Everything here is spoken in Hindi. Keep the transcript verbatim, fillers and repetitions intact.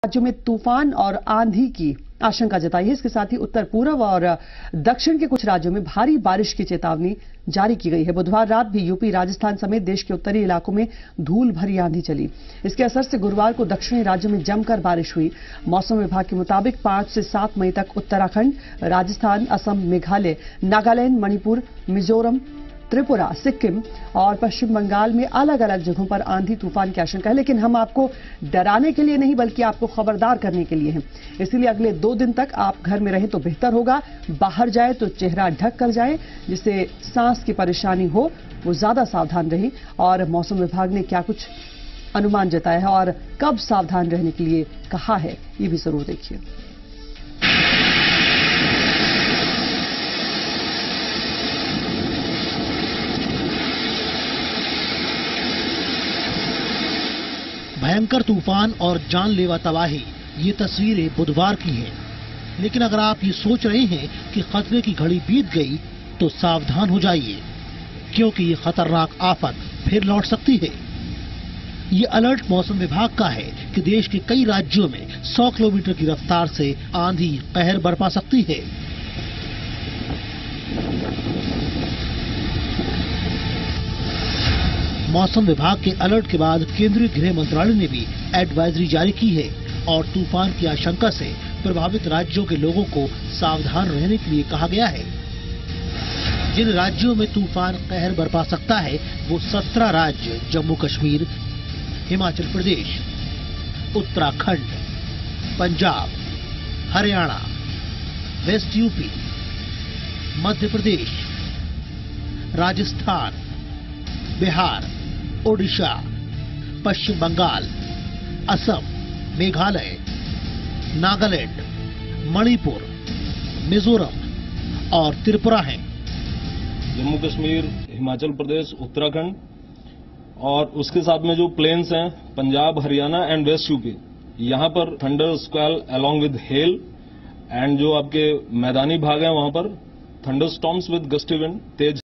राज्यों में तूफान और आंधी की आशंका जताई है। इसके साथ ही उत्तर पूर्व और दक्षिण के कुछ राज्यों में भारी बारिश की चेतावनी जारी की गई है। बुधवार रात भी यूपी, राजस्थान समेत देश के उत्तरी इलाकों में धूल भरी आंधी चली। इसके असर से गुरुवार को दक्षिणी राज्यों में जमकर बारिश हुई। मौसम विभाग के मुताबिक पांच से सात मई तक उत्तराखंड, राजस्थान, असम, मेघालय, नागालैंड, मणिपुर, मिजोरम, त्रिपुरा, सिक्किम और पश्चिम बंगाल में अलग अलग जगहों पर आंधी तूफान की आशंका है। लेकिन हम आपको डराने के लिए नहीं बल्कि आपको खबरदार करने के लिए हैं। इसीलिए अगले दो दिन तक आप घर में रहें तो बेहतर होगा। बाहर जाए तो चेहरा ढक कर जाए, जिससे सांस की परेशानी हो वो ज्यादा सावधान रहें। और मौसम विभाग ने क्या कुछ अनुमान जताया है और कब सावधान रहने के लिए कहा है, ये भी जरूर देखिए। भयंकर तूफान और जानलेवा तबाही, ये तस्वीरें बुधवार की हैं। लेकिन अगर आप ये सोच रहे हैं कि खतरे की घड़ी बीत गई तो सावधान हो जाइए, क्योंकि ये खतरनाक आफत फिर लौट सकती है। ये अलर्ट मौसम विभाग का है कि देश के कई राज्यों में सौ किलोमीटर की रफ्तार से आंधी कहर बरपा सकती है। मौसम विभाग के अलर्ट के बाद केंद्रीय गृह मंत्रालय ने भी एडवाइजरी जारी की है और तूफान की आशंका से प्रभावित राज्यों के लोगों को सावधान रहने के लिए कहा गया है। जिन राज्यों में तूफान कहर बरपा सकता है वो सत्रह राज्य जम्मू कश्मीर, हिमाचल प्रदेश, उत्तराखंड, पंजाब, हरियाणा, वेस्ट यूपी, मध्य प्रदेश, राजस्थान, बिहार, ओडिशा, पश्चिम बंगाल, असम, मेघालय, नागालैंड, मणिपुर, मिजोरम और त्रिपुरा हैं। जम्मू कश्मीर, हिमाचल प्रदेश, उत्तराखंड और उसके साथ में जो प्लेन्स हैं Punjab, Haryana and west UP, यहां पर thunder स्क्वेल along with hello and जो आपके मैदानी भाग हैं वहां पर thunder storms with gusty wind, Tej